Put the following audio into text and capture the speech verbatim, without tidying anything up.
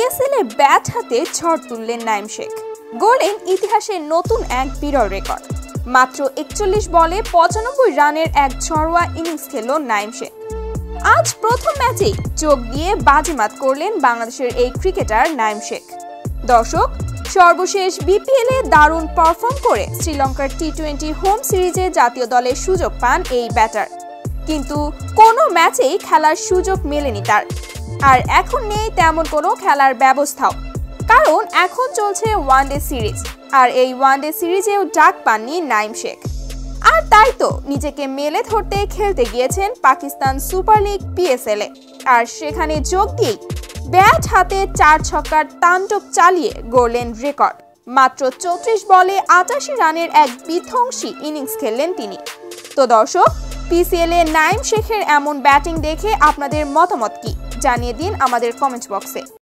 PSL এ bat হাতে ঝড় তুললেন নাইম শেখ, গড়লেন ইতিহাসের নতুন এক বিরল রেকর্ড। মাত্র একচল্লিশ বলে পঁচানব্বই রানের এক ঝড়োয়া ইনিংস খেলল নাইম শেখ। আজ প্রথম ম্যাচেই চোখ দিয়ে বাজিমাত করলেন বাংলাদেশের এই ক্রিকেটার নাইম শেখ। দর্শক, সর্বশেষ বিপিএল এ দারুণ পারফর্ম করে শ্রীলঙ্কার টি টোয়েন্টি হোম সিরিজে জাতীয় দলের সুযোগ পান এই ব্যাটার, কিন্তু কোনো ম্যাচেই খেলার সুযোগ মেলেনি তার। আর এখন নেই তেমন কোনো খেলার ব্যবস্থাও, কারণ এখন চলছে ওয়ানডে সিরিজ, আর এই ওয়ানডে সিরিজেও ডাক পাননি নাইম শেখ। আর তাই তো নিজেকে মেলে ধরতে খেলতে গিয়েছেন পাকিস্তান সুপার লিগ পিএসএল এ, আর সেখানে যোগ দিয়েই ব্যাট হাতে চার ছক্কার তাণ্ডব চালিয়ে গড়লেন রেকর্ড। মাত্র চৌত্রিশ বলে আটাশি রানের এক বিধ্বংসী ইনিংস খেললেন তিনি। তো দর্শক, পিসিএল এ নাইম শেখের এমন ব্যাটিং দেখে আপনাদের মতামত কি জানিয়ে দিন আমাদের কমেন্ট বক্সে।